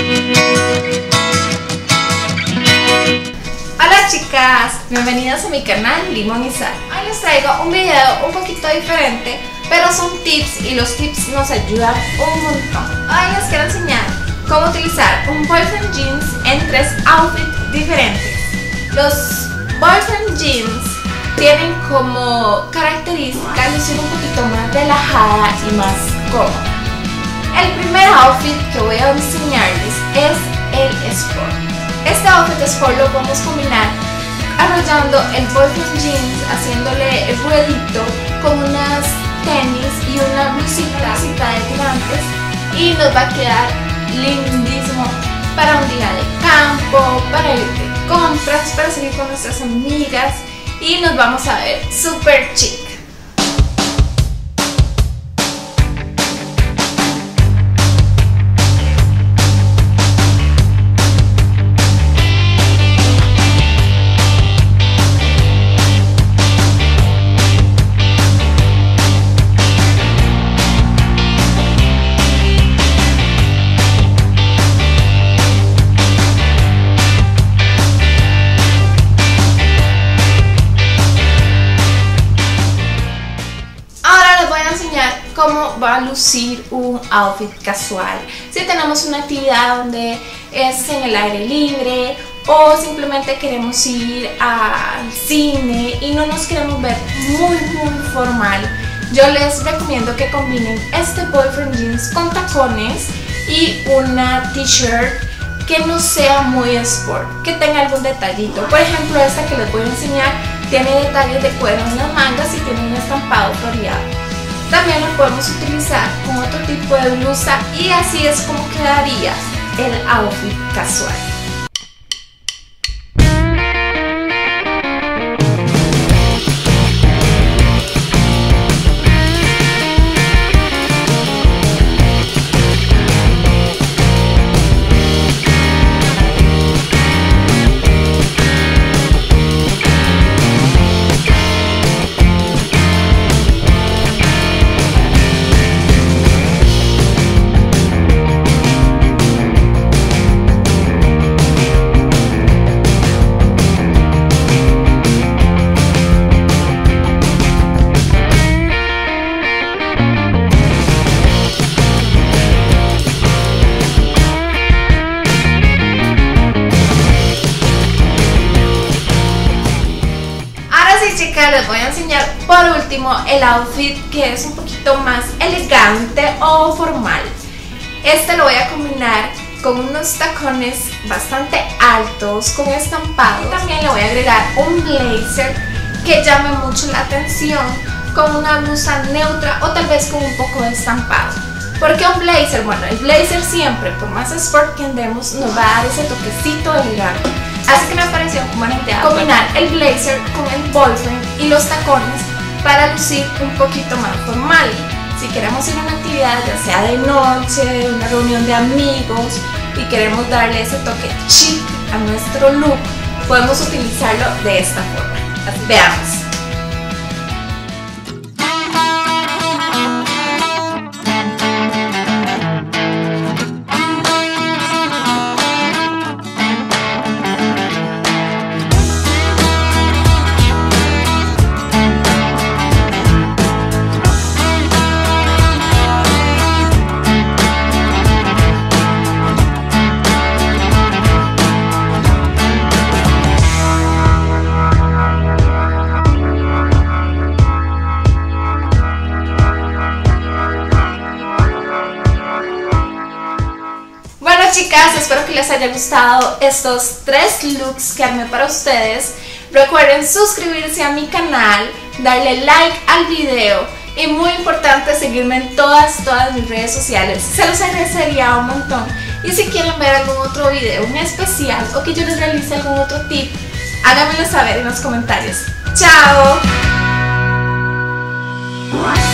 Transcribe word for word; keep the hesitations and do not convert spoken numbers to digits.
Hola chicas, bienvenidas a mi canal Limón y Sal. Hoy les traigo un video un poquito diferente, pero son tips y los tips nos ayudan un montón. Hoy les quiero enseñar cómo utilizar un boyfriend jeans en tres outfits diferentes. Los boyfriend jeans tienen como característica lucir un poquito más relajada y más cómoda. El primer outfit que voy a enseñarles es el sport. Este outfit sport lo podemos combinar arrollando el boyfriend jeans, haciéndole el ruedito con unas tenis y una blusita, blusita de tirantes, y nos va a quedar lindísimo para un día de campo, para ir de compras, para salir con nuestras amigas y nos vamos a ver super chic. Cómo va a lucir un outfit casual si tenemos una actividad donde es en el aire libre o simplemente queremos ir al cine y no nos queremos ver muy muy formal. Yo les recomiendo que combinen este boyfriend jeans con tacones y una t-shirt que no sea muy sport, que tenga algún detallito. Por ejemplo, esta que les voy a enseñar tiene detalles de cuero en las mangas y tiene un estampado floreado. También lo podemos utilizar con otro tipo de blusa y así es como quedaría el outfit casual. Chicas, les voy a enseñar por último el outfit que es un poquito más elegante o formal. Este lo voy a combinar con unos tacones bastante altos con estampado. También le voy a agregar un blazer que llame mucho la atención con una blusa neutra o tal vez con un poco de estampado. ¿Por qué un blazer? Bueno, el blazer siempre, por más sport que andemos, nos va a dar ese toquecito elegante. Así que me pareció buena idea combinar el blazer con el boyfriend y los tacones para lucir un poquito más formal. Si queremos ir a una actividad, ya sea de noche, una reunión de amigos, y queremos darle ese toque chic a nuestro look, podemos utilizarlo de esta forma. Así, veamos. Chicas, espero que les haya gustado estos tres looks que armé para ustedes. Recuerden suscribirse a mi canal, darle like al video y muy importante seguirme en todas, todas mis redes sociales. Se los agradecería un montón. Y si quieren ver algún otro video en especial o que yo les realice algún otro tip, háganmelo saber en los comentarios. ¡Chao!